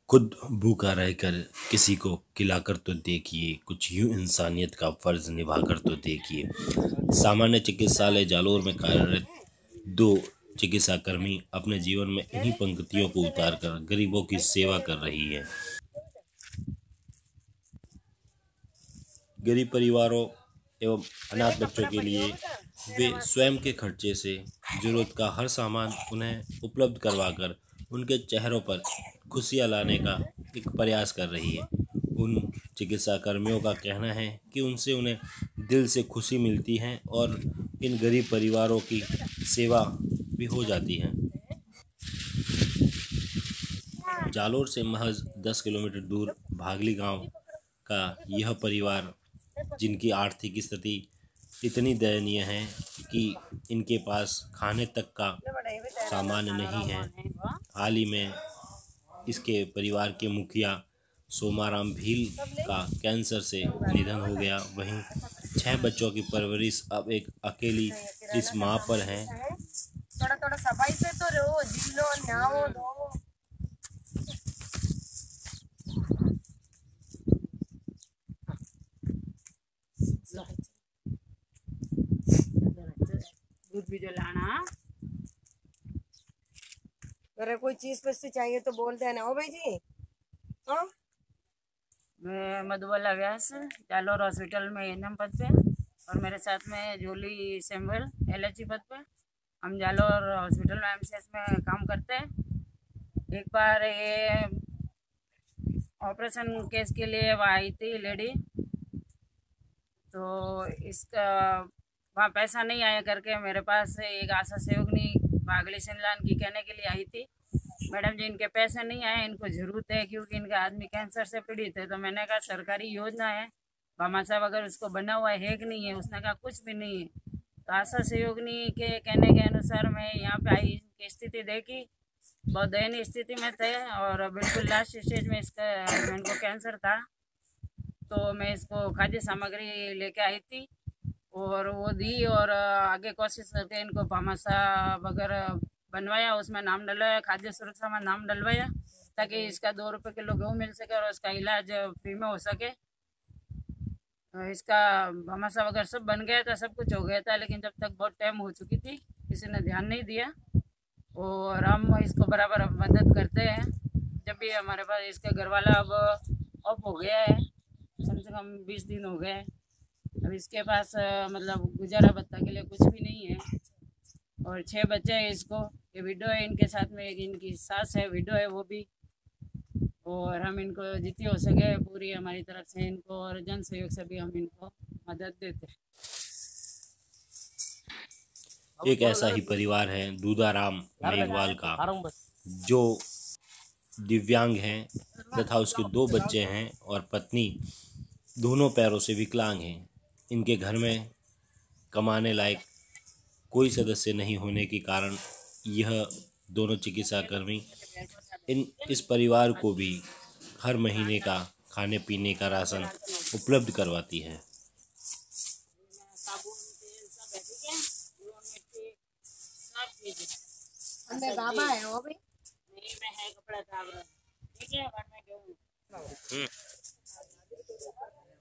खुद भूखा रहकर किसी को खिलाकर तो देखिए, कुछ यूं इंसानियत का फर्ज निभाकर तो देखिए। सामान्य चिकित्सालय जालोर में कार्यरत दो चिकित्साकर्मी अपने जीवन में इन्हीं पंक्तियों को उतारकर गरीबों की सेवा कर रही है। गरीब परिवारों एवं अनाथ बच्चों के लिए वे स्वयं के खर्चे से जरूरत का हर सामान उन्हें उपलब्ध करवाकर उनके चेहरों पर खुशियां लाने का एक प्रयास कर रही है। उन चिकित्सा कर्मियों का कहना है कि उनसे उन्हें दिल से खुशी मिलती है और इन गरीब परिवारों की सेवा भी हो जाती है। जालोर से महज 10 किलोमीटर दूर भागली गांव का यह परिवार, जिनकी आर्थिक स्थिति इतनी दयनीय है कि इनके पास खाने तक का सामान नहीं है। हाल ही में इसके परिवार के मुखिया सोमाराम भील का कैंसर से निधन हो गया। वहीं 6 बच्चों की परवरिश अब एक अकेली इस मां पर है। थोड़ा थोड़ा सफाई से तो रहो, जिलो न्यावो दो। दूध भी जलाना। अगर कोई चीज वस्तु चाहिए तो बोल देना। ओ भाई जी, हाँ, मैं मधुबाला व्यास, जालोर हॉस्पिटल में एएनएम पद पे, और मेरे साथ में जूली सैमुअल एलएचजी पद पे। हम जालोर हॉस्पिटल में एमसीएच में काम करते हैं। एक बार ये ऑपरेशन केस के लिए वहाँ आई थी लेडी, तो इसका वहाँ पैसा नहीं आया करके मेरे पास एक आशा सहयोगिनी भागली सिंगलान की कहने के लिए आई थी, मैडम जी इनके पैसे नहीं आए, इनको ज़रूरत है क्योंकि इनका आदमी कैंसर से पीड़ित है। तो मैंने कहा सरकारी योजना है, भामा साहब अगर उसको बना हुआ है कि नहीं है। उसने कहा कुछ भी नहीं है। तो आशा सहयोगिनी के कहने के अनुसार मैं यहाँ पे आई, इनकी स्थिति देखी, बहुत दयनीय स्थिति में थे और बिल्कुल लास्ट स्टेज में इसका इनको कैंसर था। तो मैं इसको खाद्य सामग्री लेके आई थी और वो दी, और आगे कोशिश करके इनको भामाशा वगैरह बनवाया, उसमें नाम डलवाया, खाद्य सुरक्षा में नाम डलवाया, ताकि इसका 2 रुपये किलो गेहूँ मिल सके और इसका इलाज फ्री में हो सके। इसका भामाशा वगैरह सब बन गया था, सब कुछ हो गया था, लेकिन जब तक बहुत टाइम हो चुकी थी किसी ने ध्यान नहीं दिया। और हम इसको बराबर मदद करते हैं जब भी हमारे पास। इसका घर वाला अब ऑफ हो गया है, कम से कम 20 दिन हो गए। अब इसके पास मतलब गुजारा भत्ता के लिए कुछ भी नहीं है, और 6 बच्चे हैं इसको। ये विडो है, इनके साथ में एक इनकी सास है, विडो है वो भी। और हम इनको जितनी हो सके पूरी हमारी तरफ से इनको और जन सहयोग से भी हम इनको मदद देते हैं। एक ऐसा ही परिवार है दूधाराम मेघवाल का, जो दिव्यांग हैं तथा उसके 2 बच्चे हैं और पत्नी दोनों पैरों से विकलांग हैं। इनके घर में कमाने लायक कोई सदस्य नहीं होने के कारण यह दोनों चिकित्साकर्मी इस परिवार को भी हर महीने का खाने पीने का राशन उपलब्ध करवाती है। अंदर बाबा है वो भी। नहीं, मैं है कपड़ा ठीक है, बाद में